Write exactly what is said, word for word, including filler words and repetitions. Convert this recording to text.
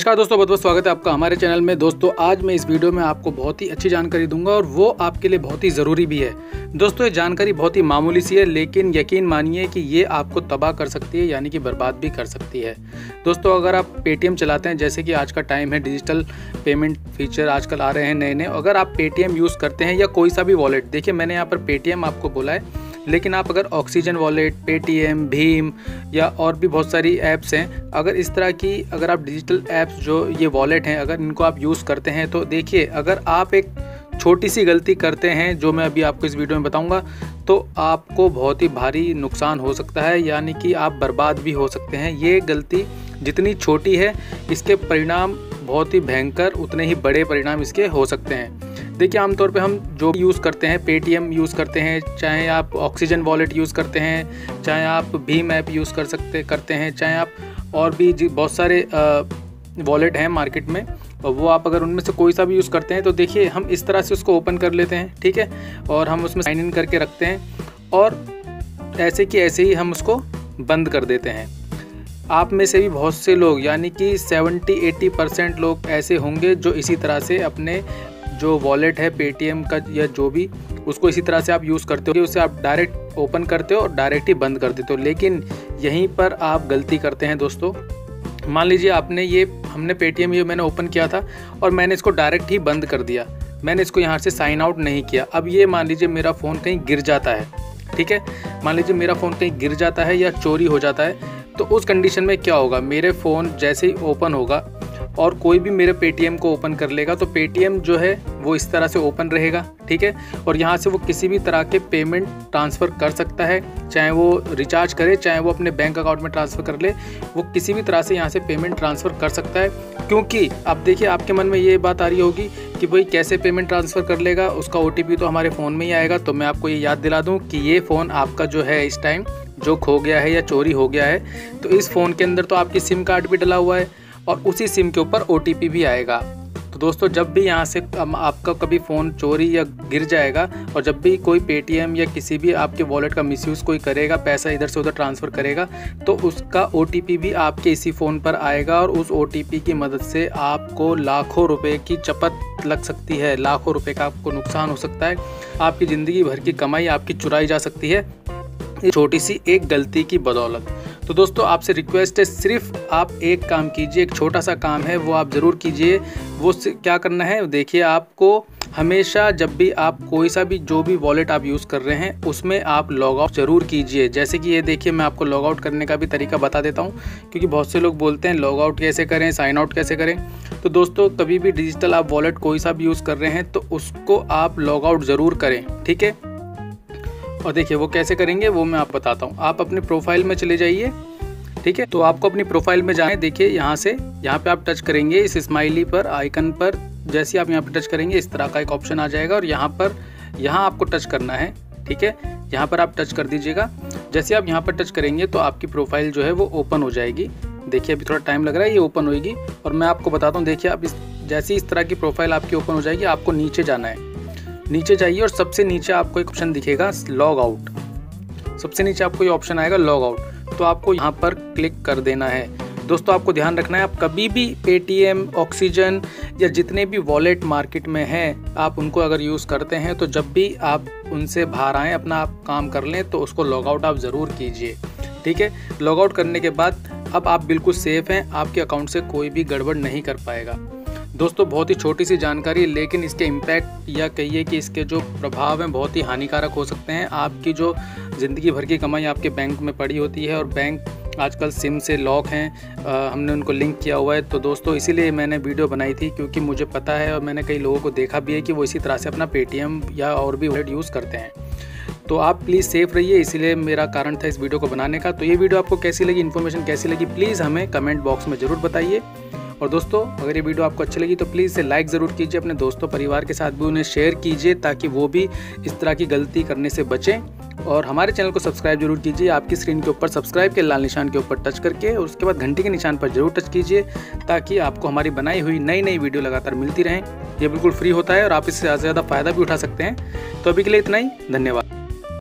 नमस्कार दोस्तों, बहुत बहुत स्वागत है आपका हमारे चैनल में। दोस्तों आज मैं इस वीडियो में आपको बहुत ही अच्छी जानकारी दूंगा और वो आपके लिए बहुत ही ज़रूरी भी है। दोस्तों ये जानकारी बहुत ही मामूली सी है, लेकिन यकीन मानिए कि ये आपको तबाह कर सकती है, यानी कि बर्बाद भी कर सकती है। दोस्तों अगर आप पेटीएम चलाते हैं, जैसे कि आज का टाइम है, डिजिटल पेमेंट फीचर आजकल आ रहे हैं नए नए, अगर आप पेटीएम यूज़ करते हैं या कोई सा भी वॉलेट, देखिए मैंने यहाँ पर पेटीएम आपको बोला है, लेकिन आप अगर ऑक्सीजन वॉलेट, पेटीएम, भीम या और भी बहुत सारी ऐप्स हैं, अगर इस तरह की अगर आप डिजिटल ऐप्स जो ये वॉलेट हैं, अगर इनको आप यूज़ करते हैं, तो देखिए अगर आप एक छोटी सी गलती करते हैं, जो मैं अभी आपको इस वीडियो में बताऊंगा, तो आपको बहुत ही भारी नुकसान हो सकता है, यानी कि आप बर्बाद भी हो सकते हैं। ये गलती जितनी छोटी है, इसके परिणाम बहुत ही भयंकर, उतने ही बड़े परिणाम इसके हो सकते हैं। देखिए आमतौर पे हम जो यूज़ करते हैं, पेटीएम यूज़ करते हैं, चाहे आप ऑक्सीजन वॉलेट यूज़ करते हैं, चाहे आप भीम ऐप यूज़ कर सकते करते हैं, चाहे आप और भी बहुत सारे वॉलेट हैं मार्केट में, और वो आप अगर उनमें से कोई सा भी यूज़ करते हैं, तो देखिए हम इस तरह से उसको ओपन कर लेते हैं, ठीक है, और हम उसमें साइन इन करके रखते हैं और ऐसे कि ऐसे ही हम उसको बंद कर देते हैं। आप में से भी बहुत से लोग, यानी कि सेवेंटी एटी परसेंट लोग ऐसे होंगे जो इसी तरह से अपने जो वॉलेट है पेटीएम का या जो भी, उसको इसी तरह से आप यूज़ करते हो, उसे आप डायरेक्ट ओपन करते हो और डायरेक्ट ही बंद कर देते हो। लेकिन यहीं पर आप गलती करते हैं दोस्तों। मान लीजिए आपने ये हमने पेटीएम ये मैंने ओपन किया था और मैंने इसको डायरेक्ट ही बंद कर दिया, मैंने इसको यहाँ से साइन आउट नहीं किया। अब ये मान लीजिए मेरा फ़ोन कहीं गिर जाता है, ठीक है, मान लीजिए मेरा फ़ोन कहीं गिर जाता है या चोरी हो जाता है, तो उस कंडीशन में क्या होगा, मेरे फ़ोन जैसे ही ओपन होगा और कोई भी मेरे पेटीएम को ओपन कर लेगा, तो पेटीएम जो है वो इस तरह से ओपन रहेगा, ठीक है, और यहाँ से वो किसी भी तरह के पेमेंट ट्रांसफ़र कर सकता है, चाहे वो रिचार्ज करे, चाहे वो अपने बैंक अकाउंट में ट्रांसफ़र कर ले, वो किसी भी तरह से यहाँ से पेमेंट ट्रांसफ़र कर सकता है। क्योंकि अब देखिए आपके मन में ये बात आ रही होगी कि भाई कैसे पेमेंट ट्रांसफ़र कर लेगा, उसका ओ टी पी तो हमारे फ़ोन में ही आएगा। तो मैं आपको ये याद दिला दूँ कि ये फ़ोन आपका जो है इस टाइम जो खो गया है या चोरी हो गया है, तो इस फ़ोन के अंदर तो आपकी सिम कार्ड भी डला हुआ है और उसी सिम के ऊपर ओ टी पी भी आएगा। तो दोस्तों जब भी यहाँ से आपका कभी फ़ोन चोरी या गिर जाएगा और जब भी कोई पेटीएम या किसी भी आपके वॉलेट का मिसयूज़ कोई करेगा, पैसा इधर से उधर ट्रांसफ़र करेगा, तो उसका ओ टी पी भी आपके इसी फ़ोन पर आएगा और उस ओ टी पी की मदद से आपको लाखों रुपए की चपत लग सकती है, लाखों रुपए का आपको नुकसान हो सकता है, आपकी ज़िंदगी भर की कमाई आपकी चुराई जा सकती है छोटी सी एक गलती की बदौलत। तो दोस्तों आपसे रिक्वेस्ट है, सिर्फ आप एक काम कीजिए, एक छोटा सा काम है वो आप ज़रूर कीजिए। वो क्या करना है, देखिए आपको हमेशा जब भी आप कोई सा भी जो भी वॉलेट आप यूज़ कर रहे हैं, उसमें आप लॉग आउट ज़रूर कीजिए। जैसे कि ये देखिए मैं आपको लॉग आउट करने का भी तरीका बता देता हूँ, क्योंकि बहुत से लोग बोलते हैं लॉग आउट कैसे करें, साइन आउट कैसे करें। तो दोस्तों कभी भी डिजिटल आप वॉलेट कोई सा भी यूज़ कर रहे हैं, तो उसको आप लॉग आउट ज़रूर करें, ठीक है। और देखिए वो कैसे करेंगे वो मैं आपको बताता हूँ। आप अपने प्रोफाइल में चले जाइए, ठीक है, तो आपको अपनी प्रोफाइल में जाएं। देखिए यहाँ से यहाँ पे आप टच करेंगे इस स्माइली पर, आइकन पर, जैसे आप यहाँ पे टच करेंगे इस तरह का एक ऑप्शन आ जाएगा और यहाँ पर यहाँ आपको टच करना है, ठीक है, यहाँ पर आप टच कर दीजिएगा। जैसे आप यहाँ पर टच करेंगे तो आपकी प्रोफाइल जो है वो ओपन हो जाएगी। देखिए अभी थोड़ा टाइम लग रहा है, ये ओपन होएगी और मैं आपको बताता हूँ। देखिए आप इस जैसे इस तरह की प्रोफाइल आपकी ओपन हो जाएगी, आपको नीचे जाना है, नीचे जाइए और सबसे नीचे आपको एक ऑप्शन दिखेगा लॉग आउट, सबसे नीचे आपको ये ऑप्शन आएगा लॉग आउट, तो आपको यहाँ पर क्लिक कर देना है। दोस्तों आपको ध्यान रखना है, आप कभी भी पेटीएम, ऑक्सीजन या जितने भी वॉलेट मार्केट में हैं, आप उनको अगर यूज़ करते हैं, तो जब भी आप उनसे बाहर आएँ, अपना आप काम कर लें, तो उसको लॉग आउट आप ज़रूर कीजिए, ठीक है। लॉग आउट करने के बाद अब आप बिल्कुल सेफ़ हैं, आपके अकाउंट से कोई भी गड़बड़ नहीं कर पाएगा। दोस्तों बहुत ही छोटी सी जानकारी, लेकिन इसके इम्पैक्ट या कहिए कि इसके जो प्रभाव हैं बहुत ही हानिकारक हो सकते हैं। आपकी जो ज़िंदगी भर की कमाई आपके बैंक में पड़ी होती है, और बैंक आजकल सिम से लॉक हैं, आ, हमने उनको लिंक किया हुआ है। तो दोस्तों इसीलिए मैंने वीडियो बनाई थी, क्योंकि मुझे पता है और मैंने कई लोगों को देखा भी है कि वो इसी तरह से अपना पेटीएम या और भी वॉलेट यूज़ करते हैं। तो आप प्लीज़ सेफ़ रहिए, इसीलिए मेरा कारण था इस वीडियो को बनाने का। तो ये वीडियो आपको कैसी लगी, इन्फॉर्मेशन कैसी लगी, प्लीज़ हमें कमेंट बॉक्स में ज़रूर बताइए। और दोस्तों अगर ये वीडियो आपको अच्छी लगी तो प्लीज़ इसे लाइक ज़रूर कीजिए, अपने दोस्तों परिवार के साथ भी उन्हें शेयर कीजिए, ताकि वो भी इस तरह की गलती करने से बचें। और हमारे चैनल को सब्सक्राइब जरूर कीजिए, आपकी स्क्रीन के ऊपर सब्सक्राइब के लाल निशान के ऊपर टच करके, और उसके बाद घंटी के निशान पर जरूर टच कीजिए, ताकि आपको हमारी बनाई हुई नई नई वीडियो लगातार मिलती रहें। ये बिल्कुल फ्री होता है और आप इससे ज़्यादा से ज़्यादा फ़ायदा भी उठा सकते हैं। तो अभी के लिए इतना ही, धन्यवाद।